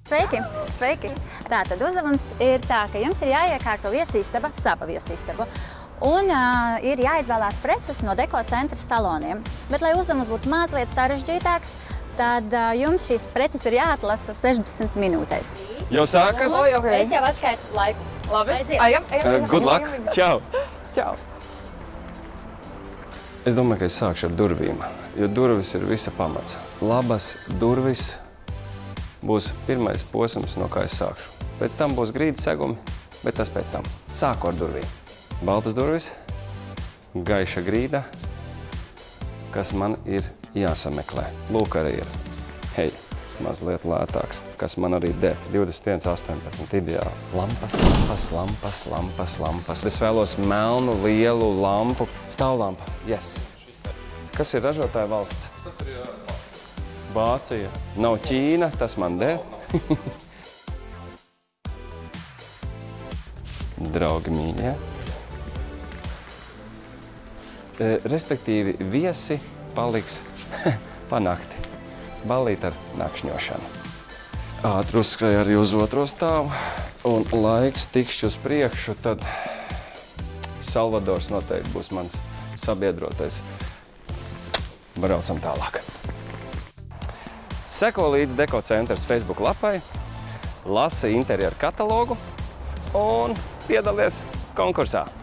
Sveiki! Sveiki! Tātad uzdevums ir tā, ka jums ir jāiekārto viesu istaba, sava viesu istaba. Un ir jāizvēlās preces no deko centra saloniem. Bet, lai uzdevums būtu mazliet sarežģītāks, tad jums šīs preces ir jāatlasa 60 minūtēs. Jau sākas? Es jau atskaitu laiku. Labi, ejam. Good luck. Čau. Čau. Es domāju, ka es sākšu ar durvīm, jo durvis ir visa pamats. Labas durvis būs pirmais posms, no kā es sākšu. Pēc tam būs grīdas segumi, bet tas pēc tam. Sāku ar durvīm. Baltas durvis, gaiša grīda, kas man ir jāsameklē. Lūk, arī ir, hei, mazliet lētāks, kas man arī der. 21,18 ideāli. Lampas, lampas, lampas, lampas, lampas. Es vēlos melnu, lielu lampu. Stāvlampa, yes. Kas ir ražotāja valsts? Tas ir valsts. Vācija. Nav Ķīna, tas man der. Draugi mīļie. Respektīvi, viesi paliks pa nakti. Ballīt ar nakšņošanu. Ātri uzskrēju arī uz otro stāvu. Un laiks tikšķi uz priekšu, tad Salvadors noteikti būs mans sabiedrotais. Braucam tālāk. Seko līdz Deko centrs Facebook lapai, lasi interjeru katalogu un piedalies konkursā.